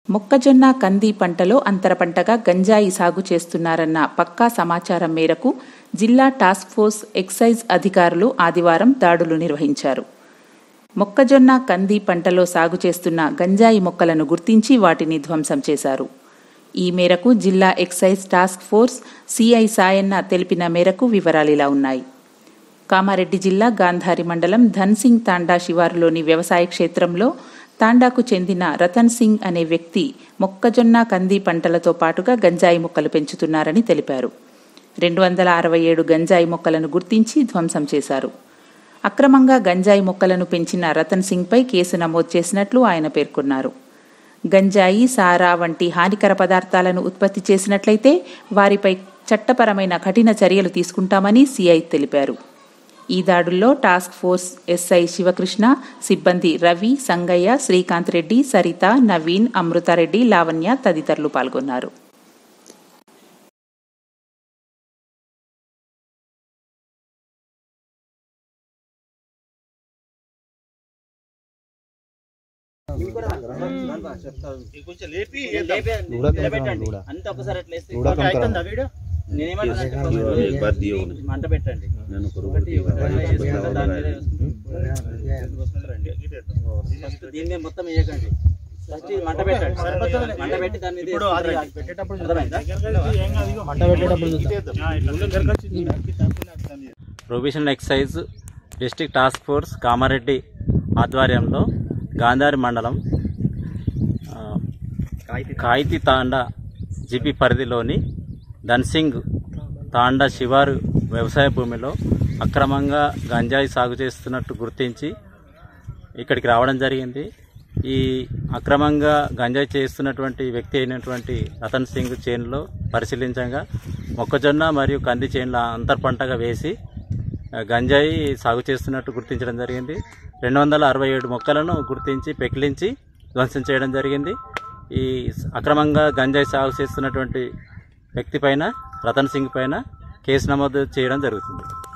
మొక్కజొన్న కంది పంటలో అంతర పంటగా గంజాయి సాగు చేస్తున్నారన్న పక్కా సమాచారం మేరకు జిల్లా టాస్క్ ఫోర్స్ ఎక్సైజ్ అధికారులు ఆదివారం దాడులు నిర్వహించారు. మొక్కజొన్న కంది పంటలో సాగు చేస్తున్న గంజాయి మొక్కలను గుర్తించి వాటిని ధ్వంసం చేశారు. ఈ మేరకు జిల్లా excise task force CI Sayanna తెలిపిన మేరకు వివరాలిలా ఉన్నాయి. కామారెడ్డి జిల్లా గాంధారి మండలం ధన్సింగ్ తాండా శివారులోని వ్యవసాయ క్షేత్రంలో తాండాకు చెందిన రతన్ సింగ్ అనే వ్యక్తి మొక్కజొన్న కంది పంటలతో పాటుగా గంజాయి మొక్కలు పెంచుతున్నారని తెలిపారు. 267 గంజాయి మొక్కలను గుర్తించి ధ్వంసం చేశారు. అక్రమంగా గంజాయి మొక్కలను పెంచిన రతన్ సింగ్పై కేసు నమోదు చేసినట్లు ఆయన పేర్కొన్నారు. గంజాయి, సారా వంటి హానికర పదార్థాలను ఉత్పత్తి చేసినట్లయితే వారిపై చట్టపరమైన కఠిన చర్యలు తీసుకుంటామని సిఐ తెలిపారు. ఈ దాడుల్లో టాస్క్ ఫోర్స్ ఎస్ఐ శివకృష్ణ, సిబ్బంది రవి, సంగయ్య, శ్రీకాంత్ రెడ్డి, సరిత, నవీన్, అమృతారెడ్డి, లావణ్య తదితరులు పాల్గొన్నారు. మంట పెట్టండి. దీన్ని మొత్తం వేయకండి. మంట పెట్టండి. మంట పెట్టి దాని మీద provisional excise district task force Kamareddy ఆధ్వర్యంలో గాంధారి మండలం కాయితి తాండా జిపి పరిధిలోని ధన్సింగ్ తాండా శివారు వ్యవసాయ భూమిలో అక్రమంగా గంజాయి సాగు చేస్తున్నట్టు గుర్తించి ఇక్కడికి రావడం జరిగింది. ఈ అక్రమంగా గంజాయి చేస్తున్నటువంటి వ్యక్తి అయినటువంటి రతన్ సింగ్ చేనులో పరిశీలించగా మొక్కజొన్న మరియు కంది చేనుల అంతర్ పంటగా వేసి గంజాయి సాగు చేస్తున్నట్టు గుర్తించడం జరిగింది. 267 మొక్కలను గుర్తించి పెకిలించి ధ్వంసం చేయడం జరిగింది. ఈ అక్రమంగా గంజాయి సాగు చేస్తున్నటువంటి వ్యక్తి పైన, రతన్ సింగ్ పైన కేసు నమోదు చేయడం జరుగుతుంది.